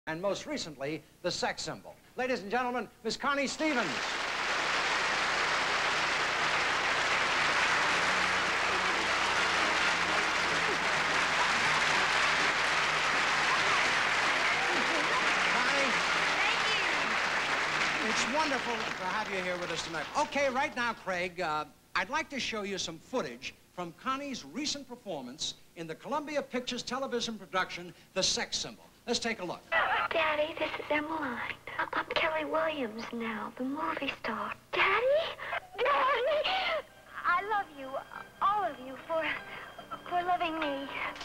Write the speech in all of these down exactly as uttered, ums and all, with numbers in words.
and most recently, the sex symbol. Ladies and gentlemen, Miss Connie Stevens. It's wonderful to have you here with us tonight. Okay, right now, Craig, uh, I'd like to show you some footage from Connie's recent performance in the Columbia Pictures television production, The Sex Symbol. Let's take a look. Daddy, this is Emmeline. I'm Kelly Williams now, the movie star. Daddy? Daddy! I love you, all of you, for, for loving me.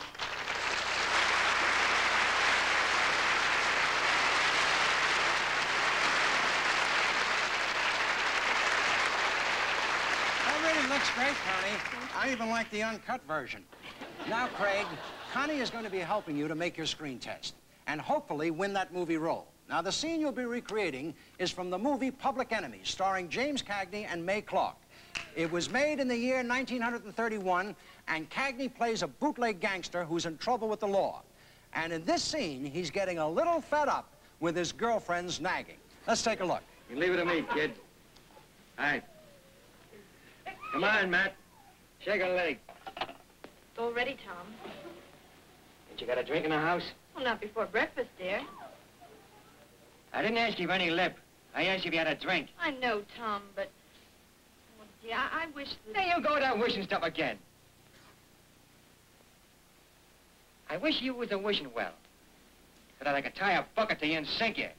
It looks great, Connie. I even like the uncut version. Now, Craig, Connie is going to be helping you to make your screen test and hopefully win that movie role. Now, the scene you'll be recreating is from the movie Public Enemy, starring James Cagney and Mae Clark. It was made in the year nineteen thirty-one, and Cagney plays a bootleg gangster who's in trouble with the law. And in this scene, he's getting a little fed up with his girlfriend's nagging. Let's take a look. You leave it to me, kid. All right. Come on, Matt. Shake a leg. All ready, Tom. Ain't you got a drink in the house? Well, not before breakfast, dear. I didn't ask you for any lip. I asked you if you had a drink. I know, Tom, but... Well, dear, I, I wish that... There you go with that wishing stuff again. I wish you was a wishing well. So that I could tie a bucket to you and sink you.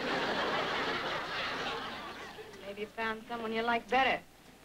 Maybe you found someone you like better.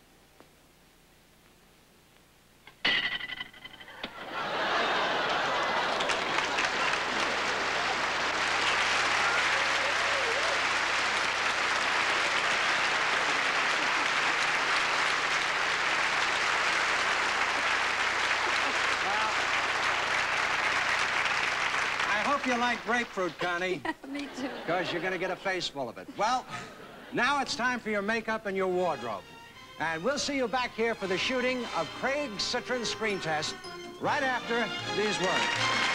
I hope you like grapefruit, Connie. Me too. Because you're going to get a face full of it. Well, now it's time for your makeup and your wardrobe. And we'll see you back here for the shooting of Craig Citron's screen test right after these words.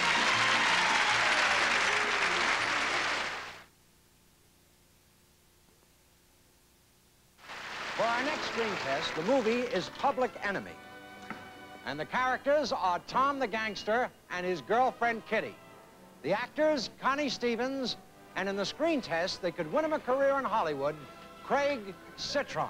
For our next screen test, the movie is Public Enemy. And the characters are Tom the gangster and his girlfriend, Kitty. The actors, Connie Stevens, and in the screen test, they could win him a career in Hollywood, Craig Citron.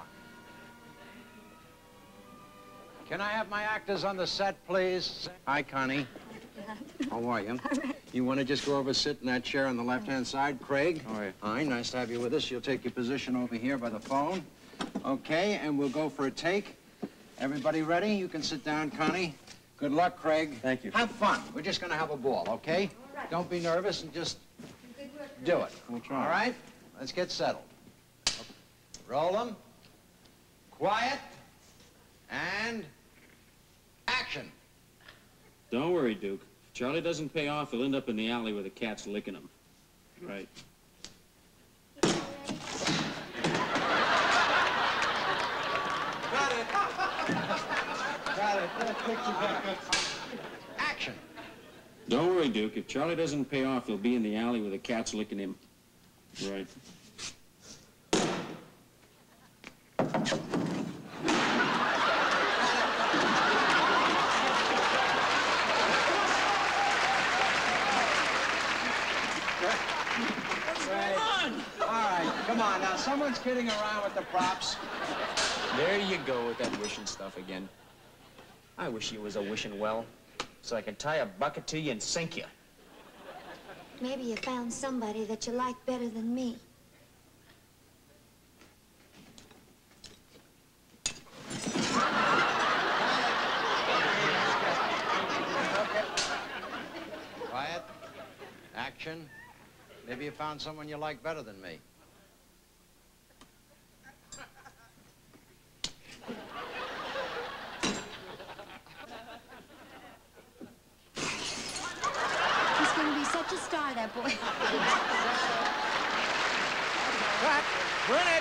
Can I have my actors on the set, please? Hi, Connie. How are you? You want to just go over, sit in that chair on the left-hand side? Craig? How are you? Hi, nice to have you with us. You'll take your position over here by the phone. Okay, and we'll go for a take. Everybody ready? You can sit down, Connie. Good luck, Craig. Thank you. Have fun. We're just going to have a ball, okay? Don't be nervous and just do it. We'll try. All right? Let's get settled. Roll them. Quiet. And action. Don't worry, Duke. If Charlie doesn't pay off, he'll end up in the alley where the cat's licking him. Right. Got it. Got it. Action. Don't worry, Duke. If Charlie doesn't pay off, he'll be in the alley where the cat's licking him. Right. Come on, now, someone's kidding around with the props. There you go with that wishing stuff again. I wish you was a wishing well, so I could tie a bucket to you and sink you. Maybe you found somebody that you like better than me. Quiet. Action. Maybe you found someone you like better than me. He's going to be such a star, that boy. Cut. We're in it.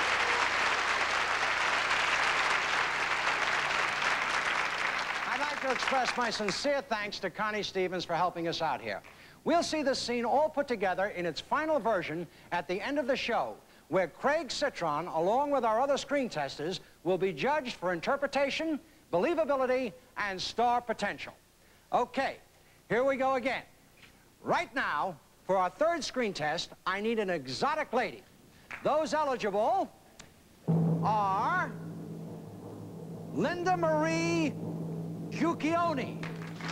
I'd like to to express my sincere thanks to Connie Stevens for helping us out here. We'll see this scene all put together in its final version at the end of the show, where Craig Citron, along with our other screen testers, will be judged for interpretation, believability, and star potential. Okay, here we go again. Right now, for our third screen test, I need an exotic lady. Those eligible are Linda Marie Cucchione,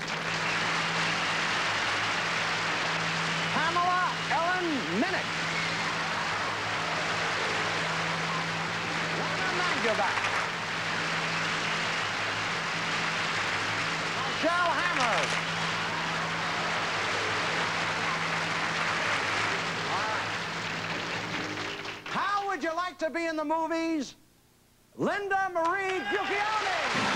Pamela Ellen Minnick, Lana Mangelbach, Michelle Hammer. All right. How would you like to be in the movies? Linda Marie Cucchione.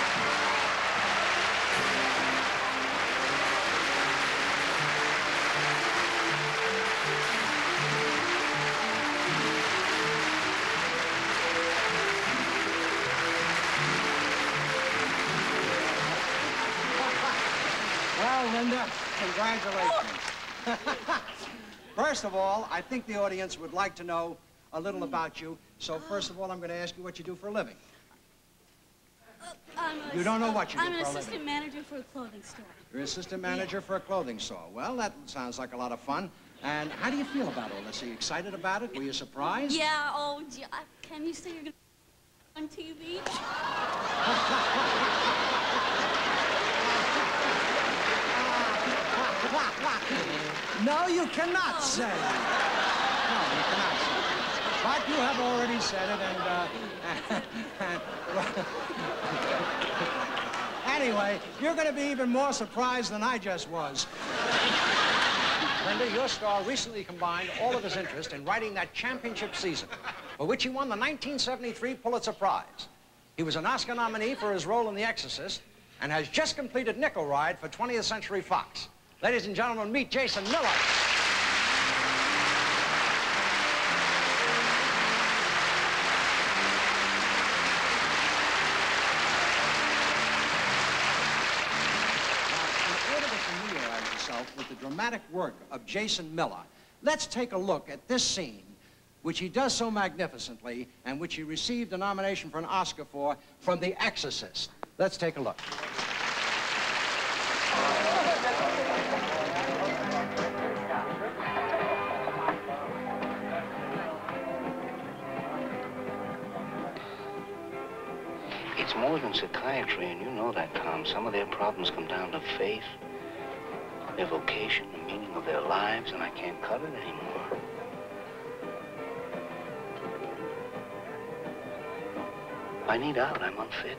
Well, Linda, congratulations. First of all, I think the audience would like to know a little about you. So first of all, I'm going to ask you what you do for a living. Uh, I'm a, You don't know what you do I'm for an a living. assistant manager for a clothing store. You're assistant manager for a clothing store. Well, that sounds like a lot of fun. And how do you feel about all this? Are you excited about it? Were you surprised? Yeah, oh, gee, I- can you say you're going to on T V? No, you cannot say. No, you cannot say. But you have already said it, and, uh, well, anyway, you're going to be even more surprised than I just was. Linda, your star recently combined all of his interest in writing that championship season, for which he won the nineteen seventy-three Pulitzer Prize. He was an Oscar nominee for his role in The Exorcist and has just completed Nickel Ride for twentieth Century Fox. Ladies and gentlemen, meet Jason Miller. With the dramatic work of Jason Miller, let's take a look at this scene, which he does so magnificently and which he received a nomination for an Oscar for from The Exorcist. Let's take a look. It's more than psychiatry, and you know that, Tom. Some of their problems come down to faith, their vocation, the meaning of their lives, and I can't cut it anymore. I need out. I'm unfit.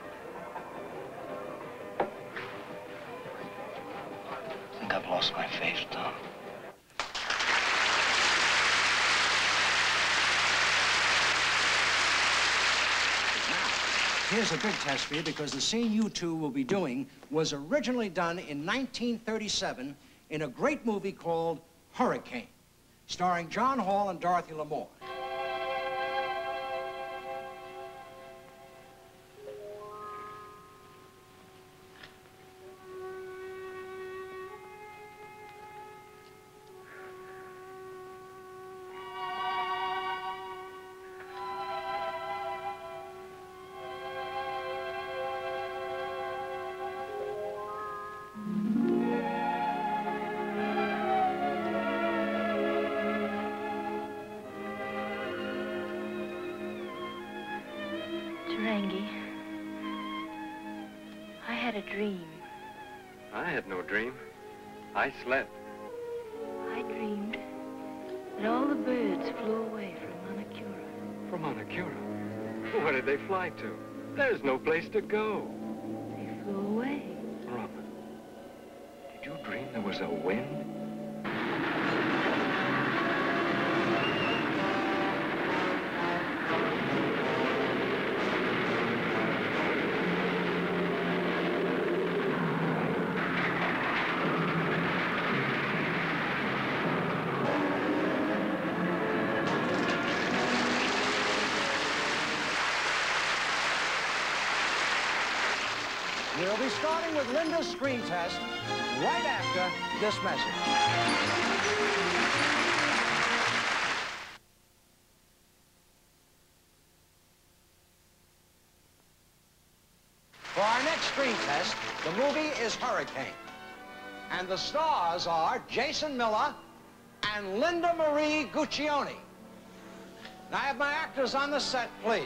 I think I've lost my faith, Tom. Here's a big test for you, because the scene you two will be doing was originally done in nineteen thirty-seven in a great movie called Hurricane, starring John Hall and Dorothy Lamour. I had a dream. I had no dream. I slept. I dreamed that all the birds flew away from Manacura. From Manacura? Where did they fly to? There's no place to go. They flew away. Robin, did you dream there was a wind? We'll be starting with Linda's screen test right after this message. For our next screen test, the movie is Hurricane. And the stars are Jason Miller and Linda Marie Guccione. Now, I have my actors on the set, please.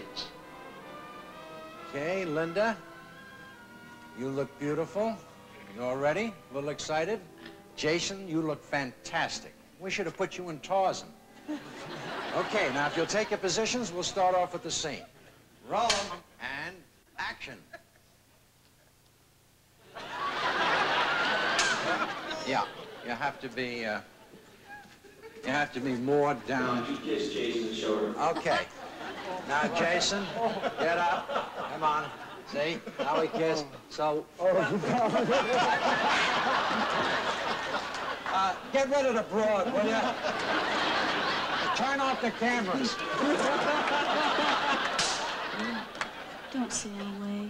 Okay, Linda, you look beautiful. You all ready? A little excited? Jason, you look fantastic. We should have put you in Tarzan. Okay, now, if you'll take your positions, we'll start off with the scene. Roll 'em and action. Yeah, you have to be, uh, you have to be more down. You kiss Jason's shoulder. Okay. Now, Jason, get up. Come on. See? Now we kiss. So, uh, get rid of the broad, will you? Turn off the cameras. Don't sail away.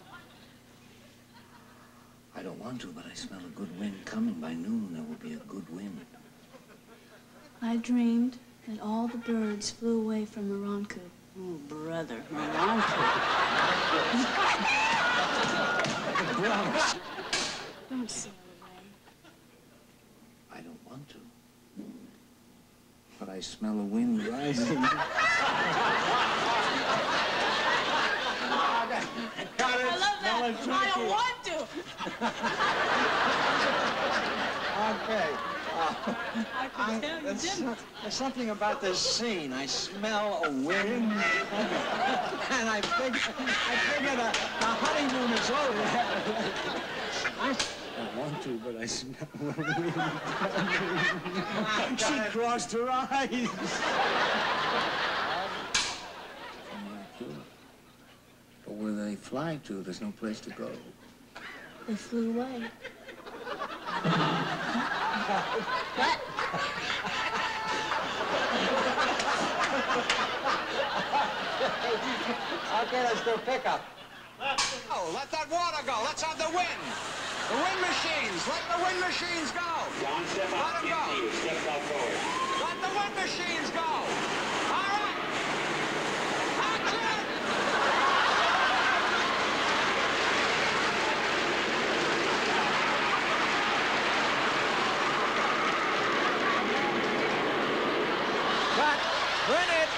I don't want to, but I smell a good wind coming. By noon, there will be a good wind. I dreamed that all the birds flew away from Moronku. Oh, brother, Moronku. Don't sail away. I don't want to, but I smell a wind rising. I love that. I don't want to. Okay. Uh, I can tell you there's, didn't. there's something about this scene. I smell a wind, and I think I figure the, the honeymoon is over. I, I want to, but I smell a wind. She crossed her eyes. But where they fly to, there's no place to go. They flew away. What? Okay, let's do pickup. Oh, let that water go. Let's have the wind. The wind machines. Let the wind machines go. John, step Let up. them go. Step out forward. Let the wind machines go. All right. Action! Cut. Print it.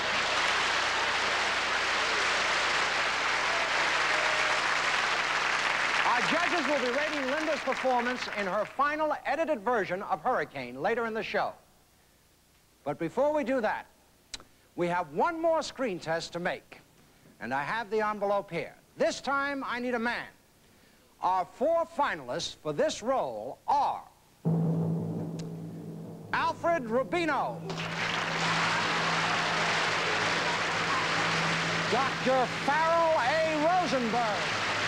Our judges will be rating Linda's performance in her final edited version of Hurricane later in the show. But before we do that, we have one more screen test to make. And I have the envelope here. This time, I need a man. Our four finalists for this role are Alfred Rubino, Doctor Farrell A. Rosenberg,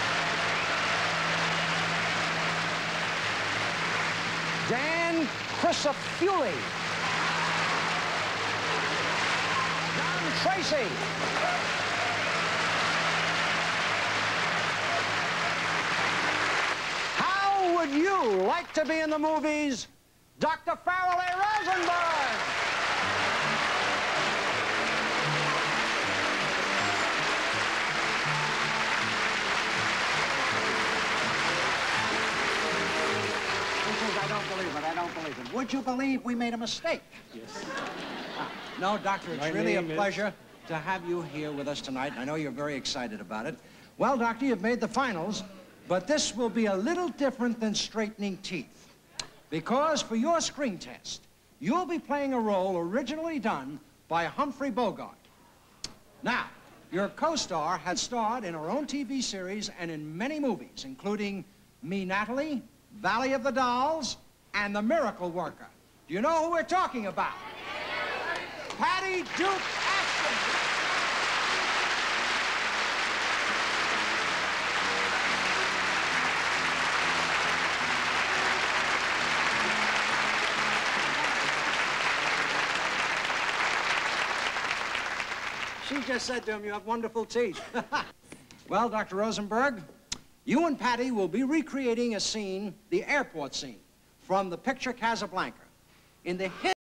Dan Crisafulli, John Tracy, how would you like to be in the movies, Doctor Farrell A. Rosenberg? I don't believe it. I don't believe it. Would you believe we made a mistake? Yes. Uh, no, Doctor, it's My really a name is- pleasure to have you here with us tonight. I know you're very excited about it. Well, Doctor, you've made the finals, but this will be a little different than straightening teeth. Because for your screen test, you'll be playing a role originally done by Humphrey Bogart. Now, your co-star has starred in her own T V series and in many movies, including Me, Natalie, Valley of the Dolls, and The Miracle Worker. Do you know who we're talking about? Patty Duke Ashton. She just said to him, you have wonderful teeth. Well, Doctor Rosenberg, You and Patty will be recreating a scene, the airport scene, from the picture Casablanca. In the